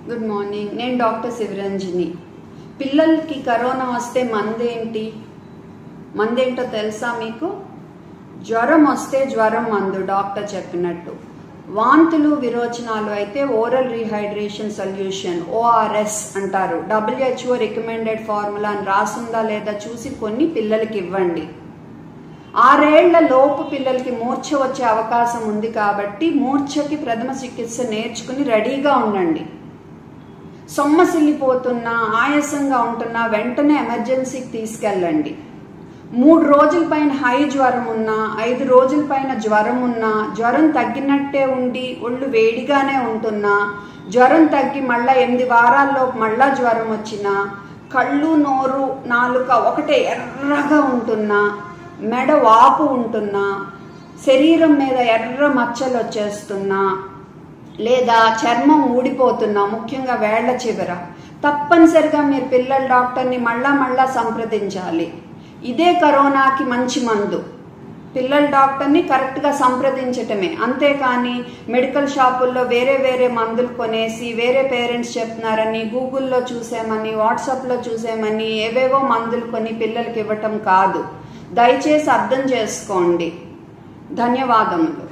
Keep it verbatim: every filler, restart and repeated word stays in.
Good morning. నేను doctor Sivaranjani. పిల్లలకి corona వస్తే మందేంటి మందేంటో తెలుసా మీకు? జ్వరం వస్తే జ్వరం మందు డాక్టర్ చెప్పినట్టు. వాంతులు విరోచనాలు అయితే ఓరల్ రీహైడ్రేషన్ సొల్యూషన్ ఓఆర్ఎస్ అంటారు. డబ్ల్యూహెచ్ఓ రికమెండెడ్ ఫార్ములా అని రాసుందా లేదా చూసి కొన్ని పిల్లలకి ఇవ్వండి. ఆరేళ్ల లోపు పిల్లలకి మూర్ఛ వచ్చే అవకాశం ఉంది కాబట్టి మూర్ఛకి ప్రథమ చికిత్స నేర్చుకుని రెడీగా ఉండండి. సొమ్మసిల్లిపోతున్నా ఆయాసంగా ఉంటున్నా వెంటనే ఎమర్జెన్సీకి తీసుకెళ్ళండి. మూడు రోజుల పైన హై జ్వరం ఉన్నా, ఐదు రోజుల పైన జ్వరం ఉన్నా, జ్వరం తగ్గినట్టే ఉండి ఒళ్ళు వేడిగానే ఉంటున్నా, జ్వరం తగ్గి మళ్ళా ఎనిమిది వారాల్లో మళ్ళా జ్వరం వచ్చినా, కళ్ళు నోరు నాలుక ఒకటే ఎర్రగా ఉంటున్నా, మెడ వాపు ఉంటున్నా, శరీరం మీద ఎర్ర మచ్చలు వచ్చేస్తున్నా, లేదా చర్మం ఊడిపోతున్నా, ముఖ్యంగా వేళ్ల చివర, తప్పనిసరిగా మీరు పిల్లల డాక్టర్ని మళ్ళా మళ్ళా సంప్రదించాలి. ఇదే కరోనాకి మంచి మందు. పిల్లల డాక్టర్ని కరెక్ట్గా సంప్రదించటమే, అంతేకాని మెడికల్ షాపుల్లో వేరే వేరే మందులు కొనేసి వేరే పేరెంట్స్ చెప్తున్నారని, గూగుల్లో చూసామని, వాట్సాప్లో చూసామని ఏవేవో మందులు కొని పిల్లలకి ఇవ్వటం కాదు. దయచేసి అర్థం చేసుకోండి. ధన్యవాదములు.